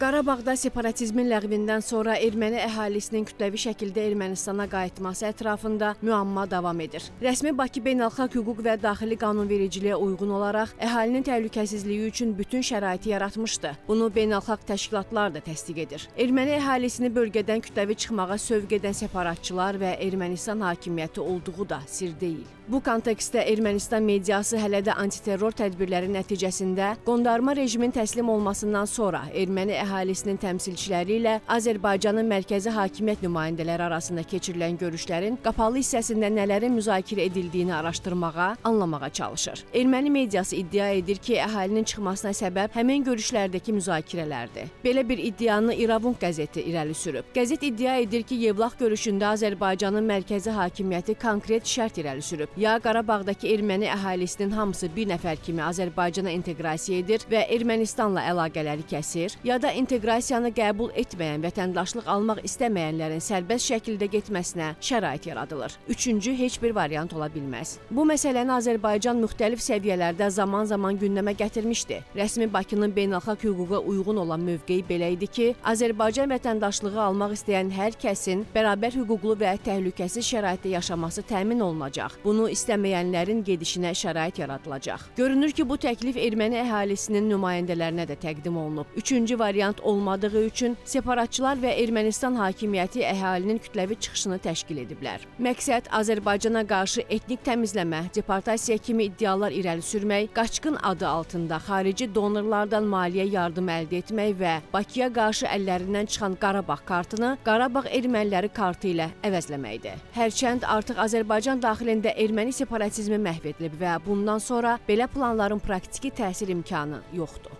Qarabağda separatizmin ləğvindən sonra erməni əhalisinin kütləvi şəkildə Ermənistana qayıtması ətrafında müəmma davam edir. Rəsmi Bakı beynəlxalq hüquq və daxili qanunvericiliyə uyğun olaraq əhalinin təhlükəsizliyi üçün bütün şəraiti yaratmışdı. Bunu beynəlxalq təşkilatlar da təsdiq edir. Erməni əhalisini bölgədən kütləvi çıxmağa sövq edən separatçılar və Ermənistan hakimiyyəti olduğu da sir deyil. Bu kontekstdə Ermənistan mediası hələ də antiterror tədbirləri nəticəsində qondarma rejimin təslim olmasından sonra erməni əhalisinin təmsilçiləri ilə Azərbaycanın mərkəzi hakimiyyət nümayəndələri arasında keçirilən görüşlərin qapalı hissəsində nələrin müzakirə edildiyini araşdırmağa, anlamağa çalışır. Erməni mediası iddia edir ki, əhalinin çıxmasına səbəb həmin görüşlərdəki müzakirələrdir. Belə bir iddianı İravunq qəzeti irəli sürüb. Qəzet iddia edir ki, Yevlax görüşündə Azərbaycanın mərkəzi hakimiyyəti konkret şərt irəli sürüb. Ya Qarabağdakı erməni əhalisinin hamısı bir nəfər kimi Azərbaycana inteqrasiya edir və Ermənistanla əlaqələri kəsir, ya da inteqrasiyanı qəbul etməyən, vətəndaşlıq almaq istəməyənlərin sərbəst şəkildə getməsinə şərait yaradılır. Üçüncü heç bir variant ola bilməz. Bu məsələni Azərbaycan müxtəlif səviyyələrdə zaman-zaman gündəmə gətirmişdi. Rəsmi Bakının beynəlxalq hüquqa uyğun olan mövqeyi belə idi ki, Azərbaycan vətəndaşlığı almaq istəyən hər kəsin bərabər hüquqlu və təhlükəsiz şəraitdə yaşaması təmin olunacaq. Bunu istəməyənlərin gedişinə şərait yaradılacaq. Görünür ki, bu təklif erməni əhalisinin nümayəndələrinə də təqdim olunub. Üçüncü variant olmadığı üçün separatçılar və Ermənistan hakimiyyəti əhalinin kütləvi çıxışını təşkil ediblər. Məqsəd Azərbaycana qarşı etnik təmizləmə, deportasiya kimi iddialar irəli sürmək, qaçqın adı altında xarici donorlardan maliyyə yardım əldə etmək və Bakıya qarşı əllərindən çıxan Qarabağ kartını Qarabağ erməniləri kartı ilə əvəzləməkdir. Hərçənd artıq Azərbaycan daxilində erməni separatizmi məhv edilib və bundan sonra belə planların praktiki təsir imkanı yoxdur.